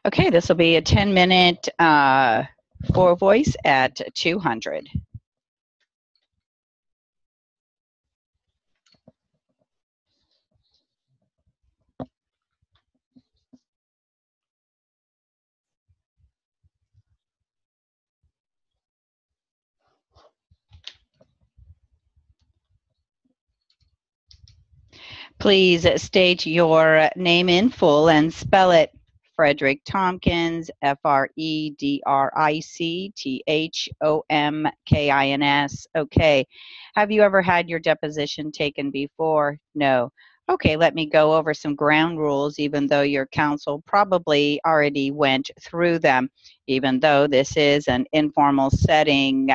Okay, this will be a 10-minute for voice at 200. Please state your name in full and spell it. Frederick Tompkins, FredrickThompkins. Okay. Have you ever had your deposition taken before? No. Okay, let me go over some ground rules, even though your counsel probably already went through them, even though this is an informal setting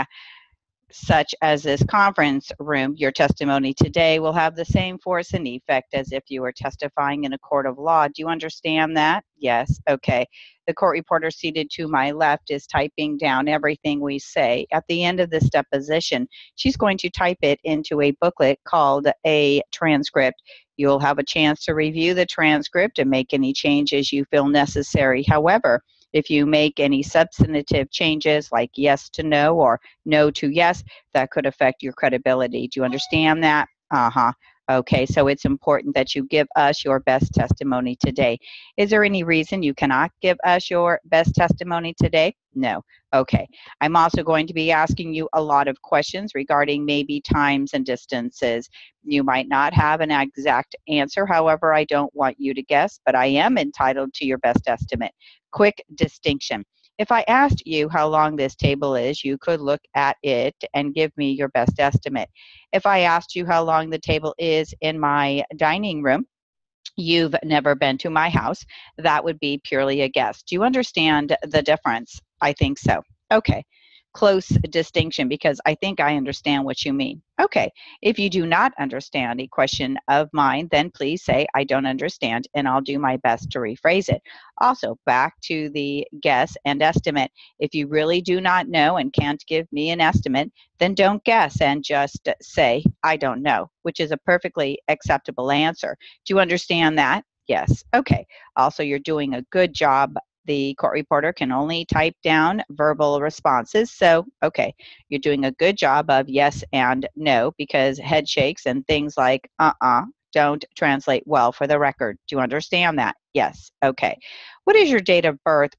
such as this conference room. Your testimony today will have the same force and effect as if you were testifying in a court of law. Do you understand that? Yes. Okay. The court reporter seated to my left is typing down everything we say. At the end of this deposition, she's going to type it into a booklet called a transcript. You'll have a chance to review the transcript and make any changes you feel necessary. However, if you make any substantive changes like yes to no or no to yes, that could affect your credibility. Do you understand that? Uh-huh. Okay, so it's important that you give us your best testimony today. Is there any reason you cannot give us your best testimony today? No. Okay. I'm also going to be asking you a lot of questions regarding maybe times and distances. You might not have an exact answer. However, I don't want you to guess, but I am entitled to your best estimate. Quick distinction. If I asked you how long this table is, you could look at it and give me your best estimate. If I asked you how long the table is in my dining room, you've never been to my house, that would be purely a guess. Do you understand the difference? I think so. Okay. Close distinction, because I think I understand what you mean. Okay. If you do not understand a question of mine, then please say, I don't understand, and I'll do my best to rephrase it. Also, back to the guess and estimate. If you really do not know and can't give me an estimate, then don't guess and just say, I don't know, which is a perfectly acceptable answer. Do you understand that? Yes. Okay. Also, you're doing a good job. The court reporter can only type down verbal responses. So, okay, you're doing a good job of yes and no, because head shakes and things like don't translate well for the record. Do you understand that? Yes. Okay. What is your date of birth?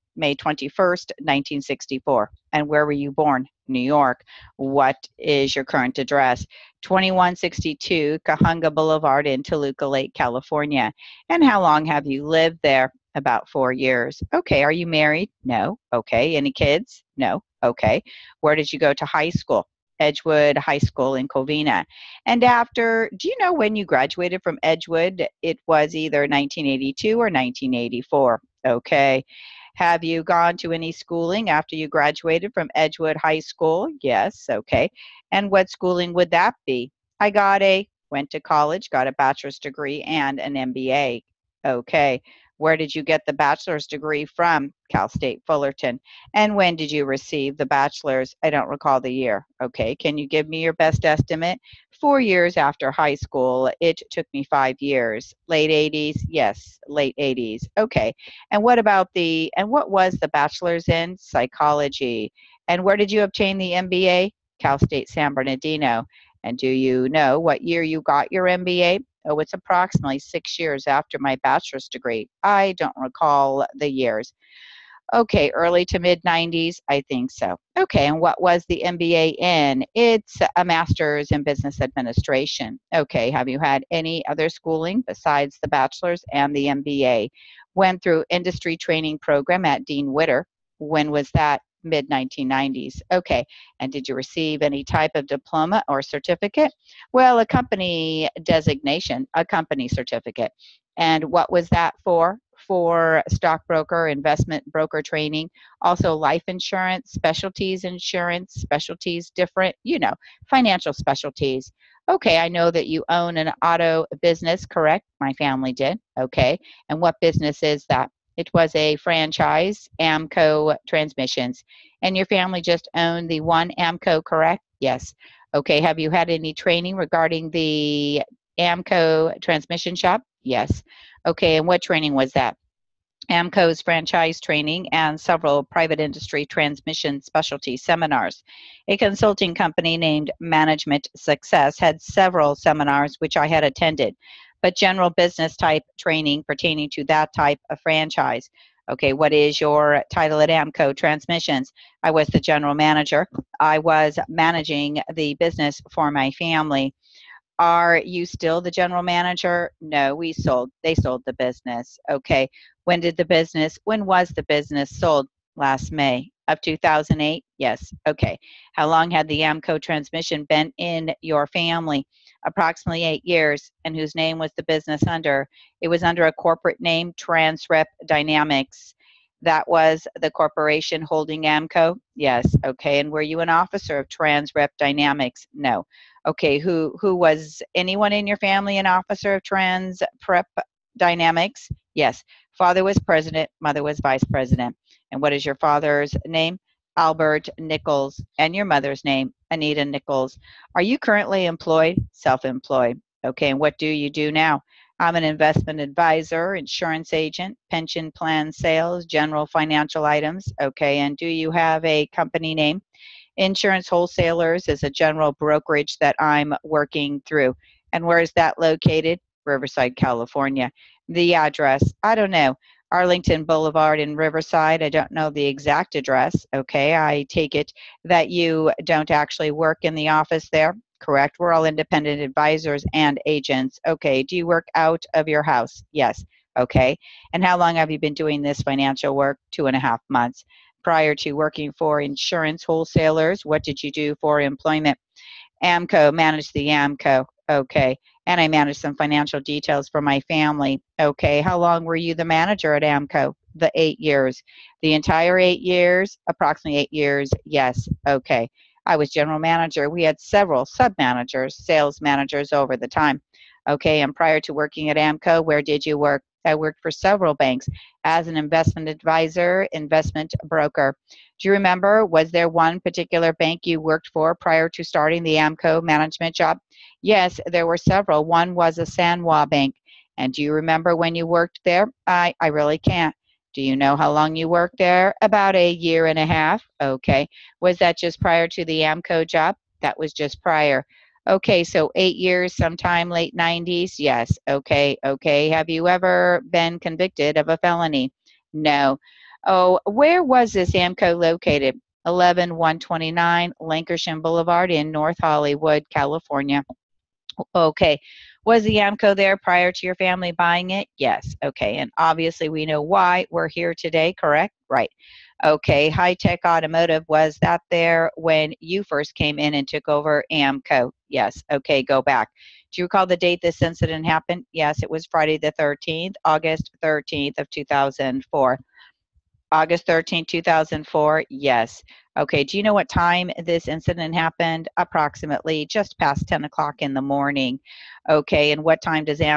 May 21st, 1964. And where were you born? New York. What is your current address? 2162 Cahunga Boulevard in Toluca Lake, California. And how long have you lived there? About 4 years. Okay. Are you married? No. Okay. Any kids? No. Okay. Where did you go to high school? Edgewood High School in Covina. And after, do you know when you graduated from Edgewood? It was either 1982 or 1984. Okay. Have you gone to any schooling after you graduated from Edgewood High School? Yes. Okay. And what schooling would that be? Went to college, got a bachelor's degree and an MBA. Okay. Where did you get the bachelor's degree from? Cal State Fullerton. And when did you receive the bachelor's? I don't recall the year. Okay, can you give me your best estimate? 4 years after high school. It took me 5 years. Late 80s? Yes, late 80s. Okay. And what was the bachelor's in? Psychology. And where did you obtain the MBA? Cal State San Bernardino. And do you know what year you got your MBA? Oh, it's approximately 6 years after my bachelor's degree. I don't recall the years. Okay, early to mid 90s? I think so. Okay, and what was the MBA in? It's a master's in business administration. Okay, have you had any other schooling besides the bachelor's and the MBA? Went through industry training program at Dean Witter. When was that? Mid 1990s. Okay, and did you receive any type of diploma or certificate? Well, a company designation, a company certificate. And what was that for? For stockbroker, investment broker training, also life insurance, specialties different, financial specialties. Okay, I know that you own an auto business, correct? My family did. Okay, and what business is that? It was a franchise, AMCO Transmissions. And your family just owned the one AMCO, correct? Yes. Okay, have you had any training regarding the AMCO transmission shop? Yes. Okay, and what training was that? AMCO's franchise training, and several private industry transmission specialty seminars. A consulting company named Management Success had several seminars which I had attended, but general business type training pertaining to that type of franchise. Okay, what is your title at AMCO Transmissions? I was the general manager. I was managing the business for my family. Are you still the general manager? No, they sold the business. Okay. When was the business sold? Last May of 2008? Yes. Okay. How long had the AMCO transmission been in your family? Approximately 8 years. And whose name was the business under? It was under a corporate name, Transrep Dynamics. That was the corporation holding AMCO? Yes. Okay. And were you an officer of Transrep Dynamics? No. Okay, who was anyone in your family an officer of Trans Prep Dynamics? Yes. Father was president, mother was vice president. And what is your father's name? Albert Nichols. And your mother's name? Anita Nichols. Are you currently employed? Self-employed. Okay, and what do you do now? I'm an investment advisor, insurance agent, pension plan sales, general financial items. Okay, and do you have a company name? Insurance Wholesalers is a general brokerage that I'm working through. And where is that located? Riverside, California. The address, I don't know. Arlington Boulevard in Riverside. I don't know the exact address. Okay, I take it that you don't actually work in the office there. Correct. We're all independent advisors and agents. Okay. Do you work out of your house? Yes. Okay. And how long have you been doing this financial work? 2.5 months. Prior to working for insurance wholesalers, what did you do for employment? AMCO, managed the AMCO. Okay. And I managed some financial details for my family. Okay. How long were you the manager at AMCO? The 8 years. The entire 8 years? Approximately 8 years. Yes. Okay. I was general manager. We had several sub-managers, sales managers over the time. Okay. And prior to working at AMCO, where did you work? I worked for several banks as an investment advisor, investment broker. Do you remember, was there one particular bank you worked for prior to starting the AMCO management job? Yes, there were several. One was a Sanwa Bank. And do you remember when you worked there? I really can't. Do you know how long you worked there? About a year and a half. Okay. Was that just prior to the AMCO job? That was just prior. Okay, so 8 years, sometime late 90s. Yes. Okay. Okay. Have you ever been convicted of a felony? No. Oh, where was this AMCO located? 11129 Lancashire Boulevard in North Hollywood, California. Okay. Was the AMCO there prior to your family buying it? Yes. Okay. And obviously we know why we're here today, correct? Right. Okay. High Tech Automotive, was that there when you first came in and took over AMCO? Yes. Okay. Go back. Do you recall the date this incident happened? Yes. It was Friday the 13th, August 13th of 2004. August 13th, 2004? Yes. Okay, do you know what time this incident happened? Approximately just past 10 o'clock in the morning. Okay, and what time did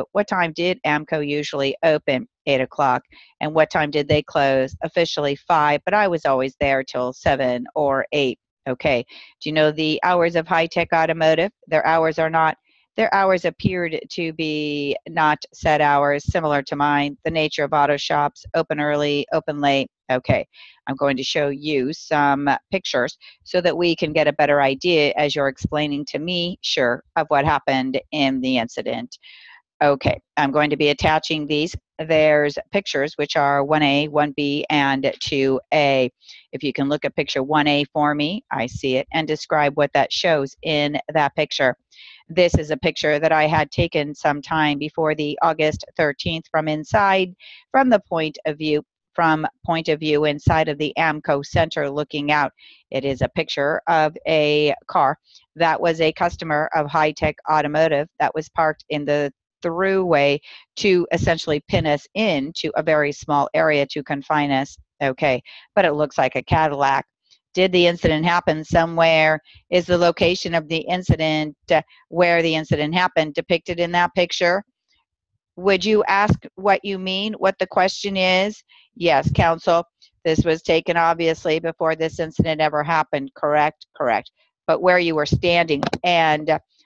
AMCO usually open? 8 o'clock. And what time did they close? Officially 5, but I was always there till 7 or 8. Okay, do you know the hours of High Tech Automotive? Their hours appeared to be not set hours, similar to mine. The nature of auto shops, open early, open late. Okay, I'm going to show you some pictures so that we can get a better idea as you're explaining to me, sure, of what happened in the incident. Okay, I'm going to be attaching these. There's pictures which are 1A, 1B, and 2A. If you can look at picture 1A for me, I see it, and describe what that shows in that picture. This is a picture that I had taken some time before the August 13th from inside, from point of view inside of the AMCO Center looking out. It is a picture of a car that was a customer of High Tech Automotive that was parked in the throughway to essentially pin us into a very small area to confine us. Okay, but it looks like a Cadillac. Did the incident happen somewhere? Is the location of the incident where the incident happened depicted in that picture? Would you ask what you mean, what the question is? Yes, counsel. This was taken obviously before this incident ever happened, correct? Correct. But where you were standing and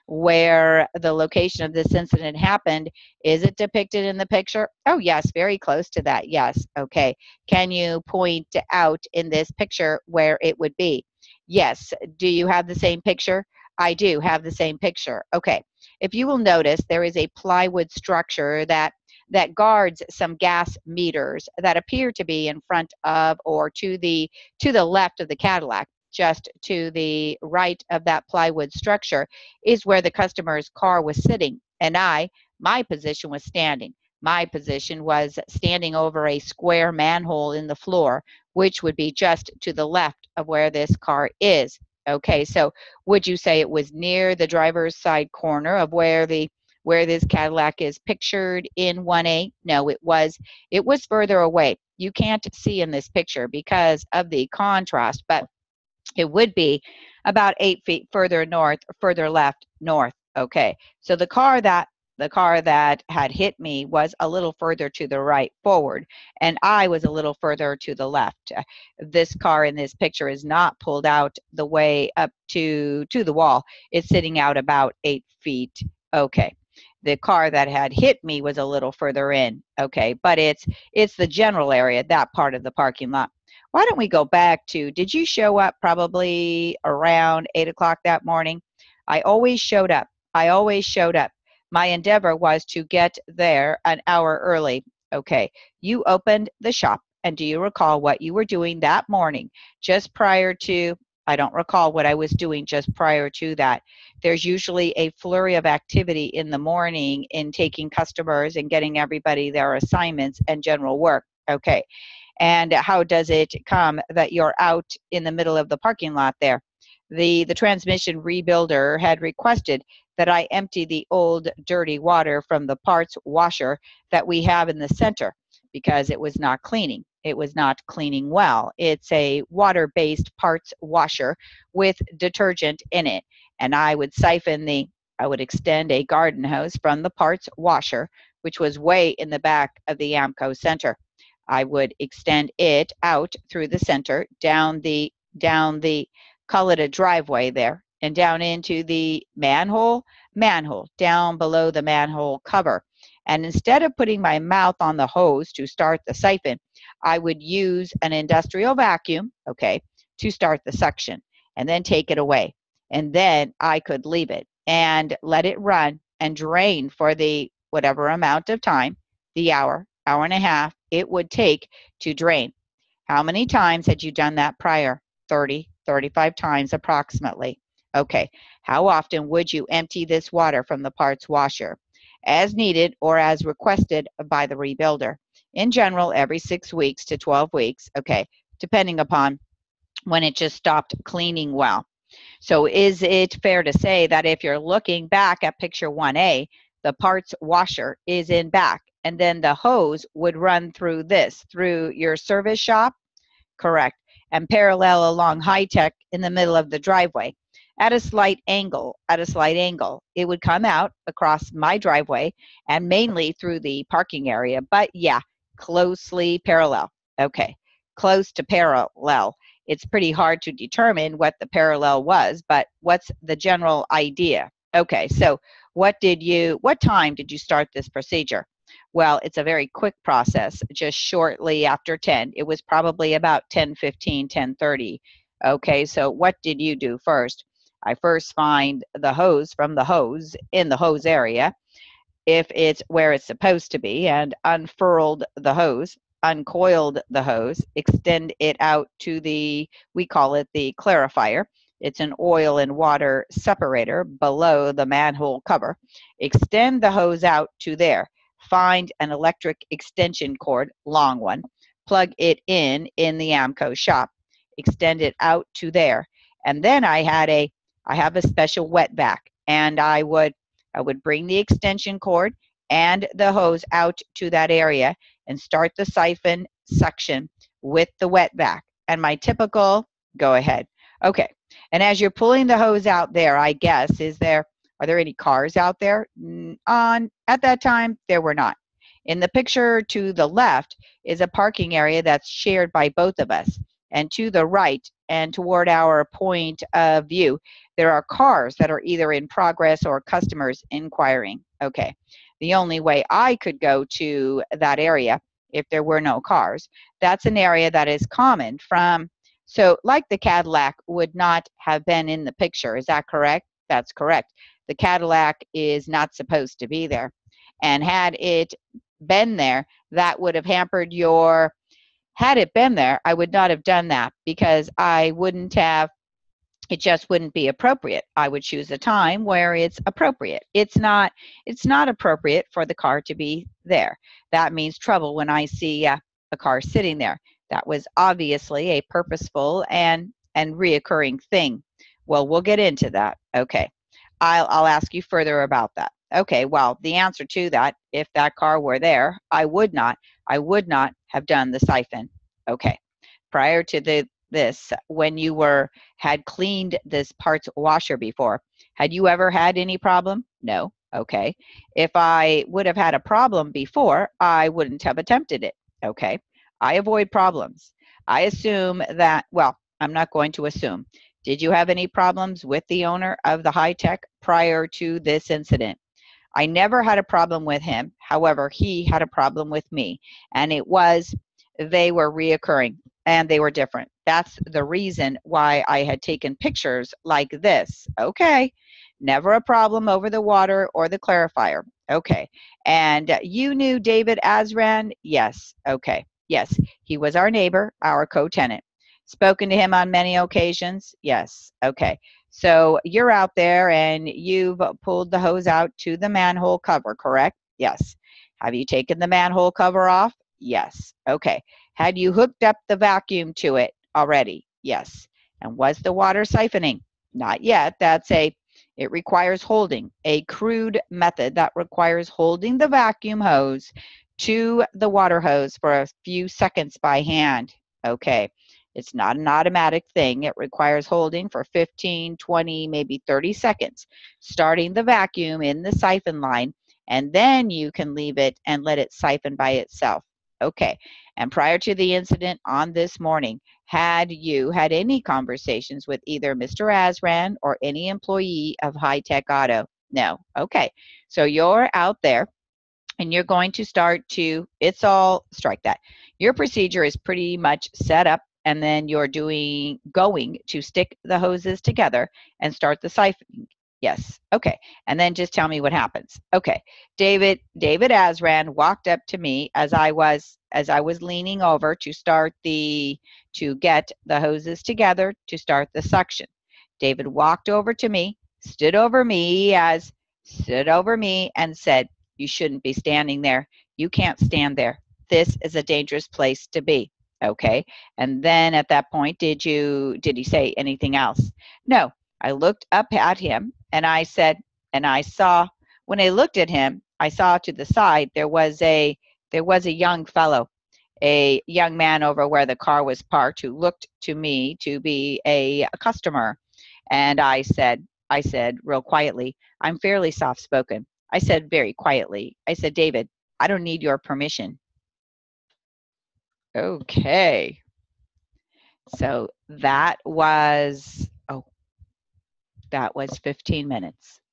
where the location of this incident happened. Is it depicted in the picture? Oh, yes, very close to that. Yes. Okay. Can you point out in this picture where it would be? Yes. Do you have the same picture? I do have the same picture. Okay. If you will notice, there is a plywood structure that guards some gas meters that appear to be in front of or to the left of the Cadillac. Just to the right of that plywood structure is where the customer's car was sitting, and my position was standing. My position was standing over a square manhole in the floor, which would be just to the left of where this car is. Okay, so would you say it was near the driver's side corner of where this Cadillac is pictured in 1A? No, it was further away. You can't see in this picture because of the contrast, but it would be about 8 feet further north, further left, north. Okay, so the car that had hit me was a little further to the right, forward, and I was a little further to the left. This car in this picture is not pulled out the way up to the wall. It's sitting out about 8 feet. Okay. The car that had hit me was a little further in. Okay, but it's the general area, that part of the parking lot. Why don't we go back to, did you show up probably around 8 o'clock that morning? I always showed up. I always showed up. My endeavor was to get there an hour early. Okay, you opened the shop, and do you recall what you were doing that morning just prior to? I don't recall what I was doing just prior to that. There's usually a flurry of activity in the morning in taking customers and getting everybody their assignments and general work. Okay. And how does it come that you're out in the middle of the parking lot there? The transmission rebuilder had requested that I empty the old dirty water from the parts washer that we have in the center because it was not cleaning. It was not cleaning well. It's a water-based parts washer with detergent in it. And I would extend a garden hose from the parts washer, which was way in the back of the AAMCO center. I would extend it out through the center, down the call it a driveway there, and down into the manhole, down below the manhole cover. And instead of putting my mouth on the hose to start the siphon, I would use an industrial vacuum, okay, to start the suction, and then take it away. And then I could leave it and let it run and drain for the whatever amount of time, the hour and a half it would take to drain. How many times had you done that prior? 30, 35 times approximately. Okay, how often would you empty this water from the parts washer? As needed or as requested by the rebuilder. In general, every 6 weeks to 12 weeks, okay, depending upon when it just stopped cleaning well. So is it fair to say that if you're looking back at picture 1A, the parts washer is in back, and then the hose would run through your service shop? Correct. And parallel along High Tech in the middle of the driveway. At a slight angle, it would come out across my driveway and mainly through the parking area, but yeah, closely parallel. Okay, close to parallel. It's pretty hard to determine what the parallel was, but what's the general idea? Okay, so what time did you start this procedure? Well, it's a very quick process, just shortly after 10. It was probably about 10:15, 10:30. Okay, so what did you do first? I first find the hose from the hose in the hose area, if it's where it's supposed to be, and unfurled the hose, uncoiled the hose, extend it out to we call it the clarifier. It's an oil and water separator below the manhole cover. Extend the hose out to there. Find an electric extension cord, long one, plug it in the AAMCO shop, extend it out to there. And then I have a special wet vac, and I would bring the extension cord and the hose out to that area and start the siphon suction with the wet vac. And my typical, go ahead. Okay. And as you're pulling the hose out there, I guess, are there any cars out there? At that time, there were not. In the picture to the left is a parking area that's shared by both of us. And to the right and toward our point of view, there are cars that are either in progress or customers inquiring. Okay. The only way I could go to that area if there were no cars, that's an area that is common from, so like the Cadillac would not have been in the picture. Is that correct? That's correct. The Cadillac is not supposed to be there. And had it been there, that would have hampered your, had it been there, I would not have done that because I wouldn't have, it just wouldn't be appropriate. I would choose a time where it's appropriate. It's not appropriate for the car to be there. That means trouble when I see a car sitting there. That was obviously a purposeful and reoccurring thing. Well, we'll get into that. Okay. I'll ask you further about that. Okay, well, the answer to that, if that car were there, I would not have done the siphon. Okay. Prior to this, when you had cleaned this parts washer before, had you ever had any problem? No. Okay. If I would have had a problem before, I wouldn't have attempted it. Okay. I avoid problems. I assume that, well, I'm not going to assume. Did you have any problems with the owner of the Hi-Tech prior to this incident? I never had a problem with him. However, he had a problem with me, and it was, they were reoccurring and they were different. That's the reason why I had taken pictures like this. Okay, never a problem over the water or the clarifier. Okay, and you knew David Azran? Yes. Okay, yes, he was our neighbor, our co-tenant. Spoken to him on many occasions? Yes. Okay. So you're out there and you've pulled the hose out to the manhole cover, correct? Yes. Have you taken the manhole cover off? Yes. Okay. Had you hooked up the vacuum to it already? Yes. And was the water siphoning? Not yet. It requires holding, a crude method that requires holding the vacuum hose to the water hose for a few seconds by hand. Okay. It's not an automatic thing. It requires holding for 15, 20, maybe 30 seconds, starting the vacuum in the siphon line, and then you can leave it and let it siphon by itself. Okay, and prior to the incident on this morning, had you had any conversations with either Mr. Azran or any employee of Hi-Tech Auto? No. Okay, so you're out there and you're going to start to, it's all, strike that. Your procedure is pretty much set up, and then you're going to stick the hoses together and start the siphoning. Yes. Okay. And then just tell me what happens. Okay. David Azran walked up to me as I was leaning over to get the hoses together to start the suction. David walked over to me, stood over me and said, "You shouldn't be standing there. You can't stand there. This is a dangerous place to be." Okay. And then at that point, did he say anything else? No. I looked up at him and I said, and I saw, when I looked at him, I saw to the side, there was a young fellow, a young man over where the car was parked, who looked to me to be a customer. And I said real quietly, I'm fairly soft spoken. I said very quietly, I said, "David, I don't need your permission." Okay. So that was 15 minutes.